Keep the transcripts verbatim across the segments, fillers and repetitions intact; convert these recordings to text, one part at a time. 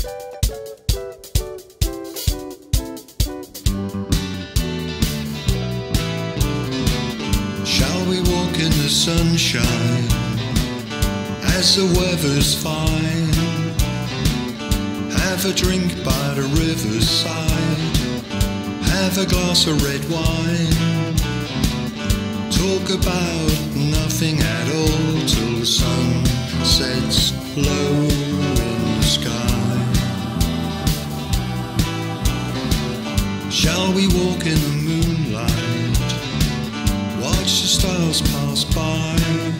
Shall we walk in the sunshine as the weather's fine? Have a drink by the riverside, have a glass of red wine. Talk about nothing at all till the sun sets low in the sky. Shall we walk in the moonlight, watch the stars pass by,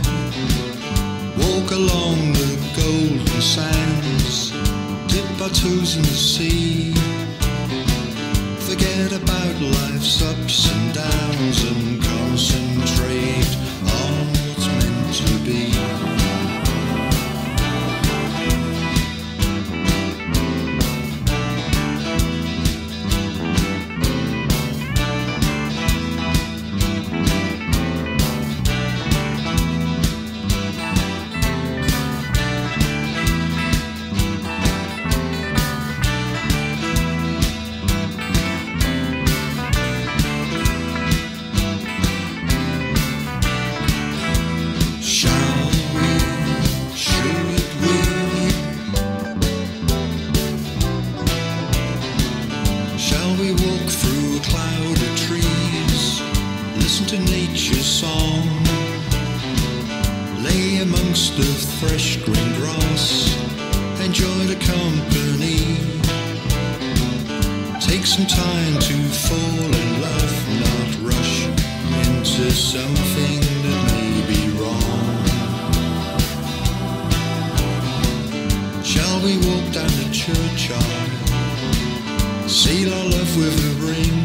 walk along the golden sands, dip our toes in the sea, forget about life's ups and downs and concentrate on what's meant to be. Shall we walk through a cloud of trees, listen to nature's song, lay amongst the fresh green grass, enjoy the company, take some time to fall in love, not rush into something that may be wrong. Shall we walk down the churchyard, seal our love with a ring,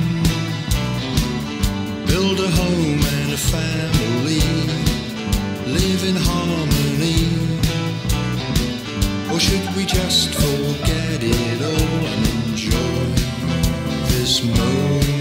build a home and a family, live in harmony? Or should we just forget it all and enjoy this moment?